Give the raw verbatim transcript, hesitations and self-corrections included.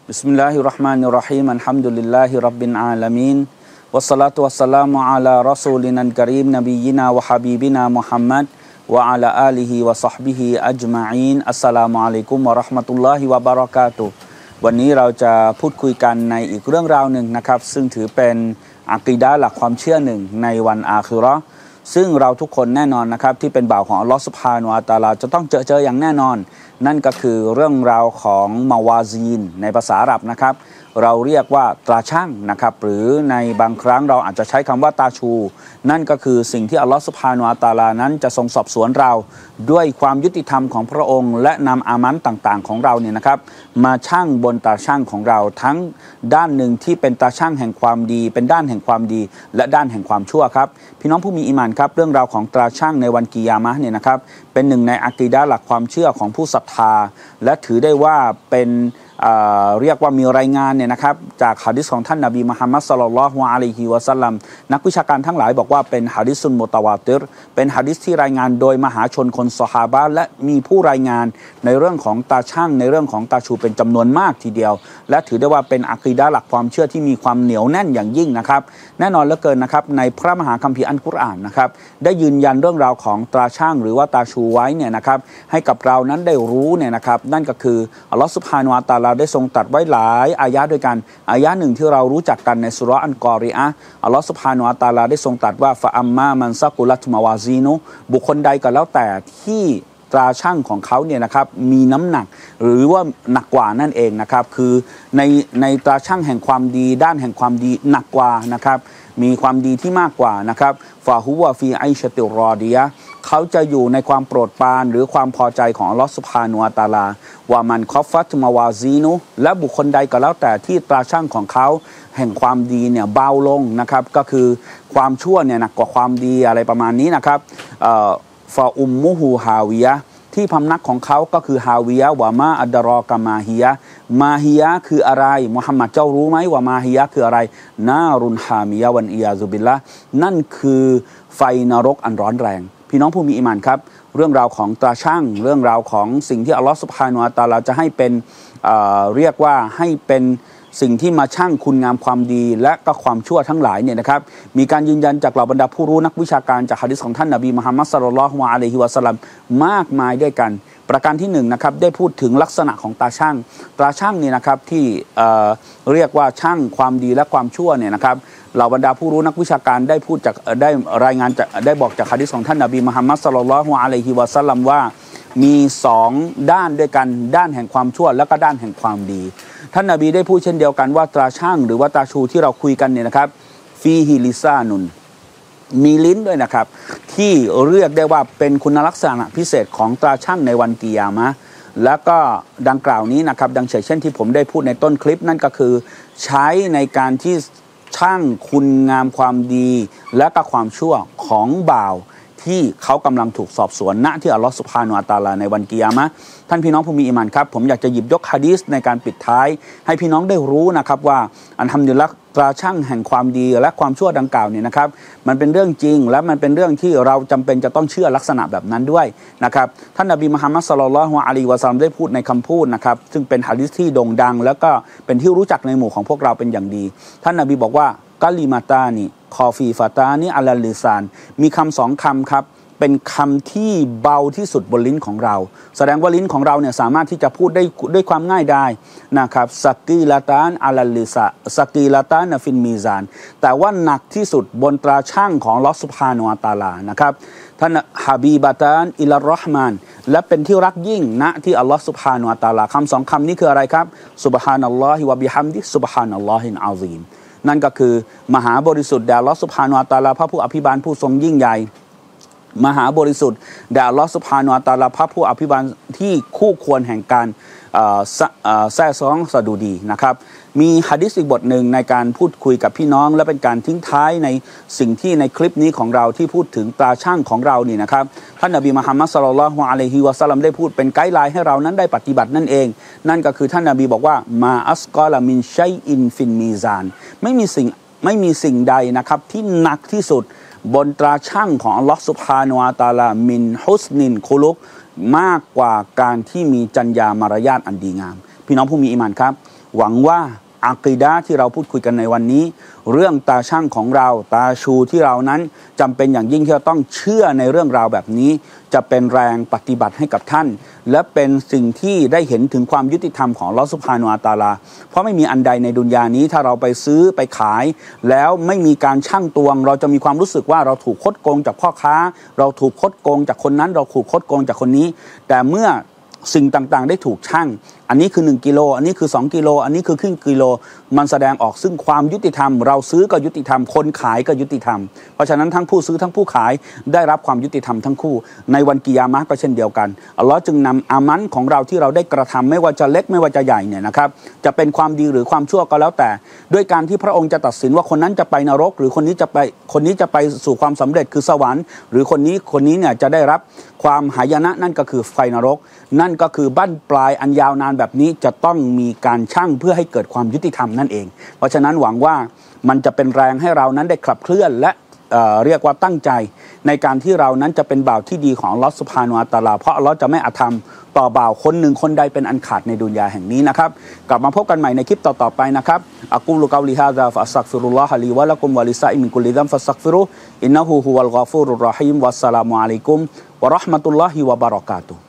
Bismillahirrahmanirrahim. Alhamdulillahi rabbil alamin. Wassalatu wassalamu ala rasulinal karim nabiyyina wa habibina Muhammad wa ala alihi wa sahbihi ajma'in. Assalamualaikum warahmatullahi wabarakatuh. วันนี้เราจะพูดคุยกันในอีกเรื่องราวหนึ่งนะครับซึ่งถือเป็นอะกีดะห์หลักความเชื่อหนึ่งในวันอาคิเราะห์ซึ่งเราทุกคนแน่นอนนะครับที่เป็นบ่าวของอัลเลาะห์ซุบฮานะฮูวะตะอาลาจะต้องเจอเจออย่างแน่นอนนั่นก็คือเรื่องราวของมาวาซีนในภาษาอาหรับนะครับเราเรียกว่าตราชั่งนะครับหรือในบางครั้งเราอาจจะใช้คำว่าตาชูนั่นก็คือสิ่งที่อัลเลาะห์ซุบฮานะฮูวะตะอาลานั้นจะทรงสอบสวนเราด้วยความยุติธรรมของพระองค์และนำอามันต่างๆของเราเนี่ยนะครับมาชั่งบนตาชั่งของเราทั้งด้านหนึ่งที่เป็นตาชั่งแห่งความดีเป็นด้านแห่งความดีและด้านแห่งความชั่วครับพี่น้องผู้มีอีหม่านครับเรื่องราวของตราชั่งในวันกิยามะห์เนี่ยนะครับเป็นหนึ่งในอะกีดะห์หลักความเชื่อของผู้ศรัทธาและถือได้ว่าเป็นเอ่อเรียกว่ามีรายงานเนี่ยนะครับจากหะดีษของท่านนบีมุฮัมมัดศ็อลลัลลอฮุอะลัยฮิวะซัลลัมนักวิชาการทั้งหลายบอกว่าเป็นหะดีษซุนมุตะวาติรเป็นหะดีษที่รายงานโดยมหาชนคนซอฮาบะห์และมีผู้รายงานในเรื่องของตาชั่งในเรื่องของตาชูเป็นจำนวนมากทีเดียวและถือได้ว่าเป็นอะกีดะห์หลักความเชื่อที่มีความเหนียวแน่นอย่างยิ่งนะครับแน่นอนเหลือเกินนะครับในพระมหาคัมภีร์อัลกุรอานนะครับได้ยืนยันเรื่องราวของตราชั่งหรือว่าตาชูไว้เนี่ยนะครับให้กับเรานั้นได้รู้เนี่ยนะครับนั่นก็คืออัลเลาะห์ซุบฮานะฮูวะตะอาลาได้ทรงตรัสไว้หลายอายะห์ด้วยกันอายะห์หนึ่งที่เรารู้จักกันในซูเราะห์อัลกอริอะห์อัลเลาะห์ซุบฮานะฮูวะตะอาลาได้ทรงตรัสว่าฟะอัมมามันซะกุลัตมาวาซีนุบุคคลใดก็แล้วแต่ที่ตราชั่งของเขาเนี่ยนะครับมีน้ำหนักหรือว่าหนักกว่านั่นเองนะครับคือในในตราชั่งแห่งความดีด้านแห่งความดีหนักกว่านะครับมีความดีที่มากกว่านะครับฟาฮุวะฟีไอชะติรอดียะเขาจะอยู่ในความโปรดปรานหรือความพอใจของอัลเลาะห์ซุบฮานะฮูวะตะอาลาว่ามันคอฟฟัตมาวาซีนุและบุคคลใดก็แล้วแต่ที่ตราชั่งของเขาแห่งความดีเนี่ยเบาลงนะครับก็คือความชั่วเนี่ยหนักกว่าความดีอะไรประมาณนี้นะครับเอ่อฟาอุมมุฮูฮาวิยะที่พำนักของเขาก็คือฮาวิยะวะมาอัดรอกะมาฮิยะมาฮิยะคืออะไรมุฮัมมัดเจ้ารู้ไหมว่ามาฮิยะคืออะไรนารุนฮามิยะวันอียาซุบิลละนั่นคือไฟนรกอันร้อนแรงพี่น้องผู้มีอีหม่านครับเรื่องราวของตราชั่งเรื่องราวของสิ่งที่อัลเลาะห์ซุบฮานะฮูวะตะอาลาจะให้เป็นเอ่อเรียกว่าให้เป็นสิ่งที่มาชั่งคุณงามความดีและก็ความชั่วทั้งหลายเนี่ยนะครับมีการยืนยันจากเหล่าบรรดาผู้รู้นักวิชาการจากหะดีษของท่านนบีมุฮัมมัดศ็อลลัลลอฮุอะลัยฮิวะซัลลัมมากมายด้วยกันประการที่หนึ่งนะครับได้พูดถึงลักษณะของตาชั่งตราชั่งนี่นะครับที่เอ่อเรียกว่าชั่งความดีและความชั่วเนี่ยนะครับเหล่าบรรดาผู้รู้นักวิชาการได้พูดจากได้รายงานจากได้บอกจากหะดีษของท่านนบีมุฮัมมัดศ็อลลัลลอฮุอะลัยฮิวะซัลลัมว่ามีสองด้านด้วยกันด้านแห่งความชั่วและก็ด้านแห่งความดีท่านนบีได้พูดเช่นเดียวกันว่าตราชั่งหรือว่าตาชูที่เราคุยกันเนี่ยนะครับฟีฮิลิซานุนมีลิ้นด้วยนะครับที่เรียกได้ว่าเป็นคุณลักษณะพิเศษของตราชั่งในวันกิยามะห์แล้วก็ดังกล่าวนี้นะครับดังเช่นที่ผมได้พูดในต้นคลิปนั่นก็คือใช้ในการที่ชั่งคุณงามความดีและก็ความชั่วของบ่าวที่เขากำลังถูกสอบสวนณที่อัลเลาะห์ซุบฮานะฮูวะตะอาลาในวันกิยามะห์ท่านพี่น้องผู้มีอีหม่านครับผมอยากจะหยิบยกหะดีษในการปิดท้ายให้พี่น้องได้รู้นะครับว่าอัลฮัมดุลิลละห์ตราชั่งแห่งความดีและความชั่วดังกล่าวเนี่ยนะครับมันเป็นเรื่องจริงและมันเป็นเรื่องที่เราจำเป็นจะต้องเชื่อลักษณะแบบนั้นด้วยนะครับท่านนบีมุฮัมมัดศ็อลลัลลอฮุอะลัยฮิวะซัลลัมได้พูดในคำพูดนะครับซึ่งเป็นหะดีษที่โด่งดังแล้วก็เป็นที่รู้จักในหมู่ของพวกเราเป็นอย่างดีท่านนบีบอกว่ากะลิมาตานิคอฟีฟาตานิอะลัลลิซานมีคำสองคำครับเป็นคำที่เบาที่สุดบนลิ้นของเราแสดงว่าลิ้นของเราเนี่ยสามารถที่จะพูดได้ด้วยความง่ายได้นะครับสักกีลาตานอะลัลลิซาสักกีลาตานฟินมีซานแต่ว่าหนักที่สุดบนตราชั่งของอัลเลาะห์ซุบฮานะฮูวะตะอาลานะครับท่านฮะบีบะตานอิลารเราะห์มานและเป็นที่รักยิ่งณที่อัลเลาะห์ซุบฮานะฮูวะตะอาลาคำสองคำนี้คืออะไรครับซุบฮานัลลอฮิวะบิฮัมดิซุบฮานัลลอฮิลอาซีมนั่นก็คือมหาบริสุทธิ์แด่อัลเลาะห์ซุบฮานะฮูวะตะอาลาพระผู้อภิบาลผู้ทรงยิ่งใหญ่มหาบริสุทธิ์แด่อัลเลาะห์ซุบฮานะฮูวะตะอาลาพระผู้อภิบาลที่คู่ควรแห่งการแซ่ซ้องสะดุดีนะครับมีหะดีษอีกบทหนึ่งในการพูดคุยกับพี่น้องและเป็นการทิ้งท้ายในสิ่งที่ในคลิปนี้ของเราที่พูดถึงตราชั่งของเรานี่นะครับท่านนบีมุฮัมมัดศ็อลลัลลอฮุอะลัยฮิวะซัลลัมได้พูดเป็นไกด์ไลน์ให้เรานั้นได้ปฏิบัตินั่นเองนั่นก็คือท่านนบีบอกว่ามาอัสกอลมินชัยอินฟินมีซานไม่มีสิ่งไม่มีสิ่งใดนะครับที่หนักที่สุดบนตราชั่งของอัลลอฮฺซุบฮานะฮูวะตะอาลามินฮุสนินคุลุกมากกว่าการที่มีจรรยามารยาทอันดีงามพี่น้องผู้มีอีหม่านครับหวังว่าอากีดะห์ที่เราพูดคุยกันในวันนี้เรื่องตาช่างของเราตาชูที่เรานั้นจำเป็นอย่างยิ่งที่เราต้องเชื่อในเรื่องราวแบบนี้จะเป็นแรงปฏิบัติให้กับท่านและเป็นสิ่งที่ได้เห็นถึงความยุติธรรมของอัลเลาะห์ซุบฮานะฮูวะตะอาลาเพราะไม่มีอันใดในดุนยานี้ถ้าเราไปซื้อไปขายแล้วไม่มีการชั่งตวงเราจะมีความรู้สึกว่าเราถูกคดโกงจากพ่อค้าเราถูกคดโกงจากคนนั้นเราถูกคดโกงจากคนนี้แต่เมื่อสิ่งต่างๆได้ถูกชั่งอันนี้คือหนึ่งกิโลอันนี้คือสองกิโลอันนี้คือครึ่งกิโลมันแสดงออกซึ่งความยุติธรรมเราซื้อก็ยุติธรรมคนขายก็ยุติธรรมเพราะฉะนั้นทั้งผู้ซื้อทั้งผู้ขายได้รับความยุติธรรมทั้งคู่ในวันกิยามะห์ก็เช่นเดียวกันอัลลอฮ์จึงนำอามันของเราที่เราได้กระทำไม่ว่าจะเล็กไม่ว่าจะใหญ่เนี่ยนะครับจะเป็นความดีหรือความชั่วก็แล้วแต่ด้วยการที่พระองค์จะตัดสินว่าคนนั้นจะไปนรกหรือคนนี้จะไปคนนี้จะไปสู่ความสำเร็จคือสวรรค์หรือคนนี้คนนี้เนี่ยจะได้รับความหายนะนั่นก็คือไฟนรกนั่นก็คือบั้นปลายอันยาวนานแบบนี้จะต้องมีการชั่งเพื่อให้เกิดความยุติธรรมนั่นเองเพราะฉะนั้นหวังว่ามันจะเป็นแรงให้เรานั้นได้ขับเคลื่อนและ เอ่อ เรียกว่าตั้งใจในการที่เรานั้นจะเป็นบ่าวที่ดีของอัลเลาะห์ซุบฮานะฮูวะตะอาลาเพราะอัลเลาะห์จะไม่อธรรมต่อบ่าวคนหนึ่งคนใดเป็นอันขาดในดุนยาแห่งนี้นะครับกลับมาพบกันใหม่ในคลิปต่อๆไปนะครับอะกูลุกอลิฮาซาฟะอัสตัฆฟิรุลลอฮะลีวะละกุมวะลิซาอิมินกุลิซัมฟัสตัฆฟิรุอินนะฮูฮุวัลฆอฟูรุรเราะฮีมวัสสลามุอะลัยกุมวะเราะห์มะตุลลอฮิวะบะเราะกาตุฮ์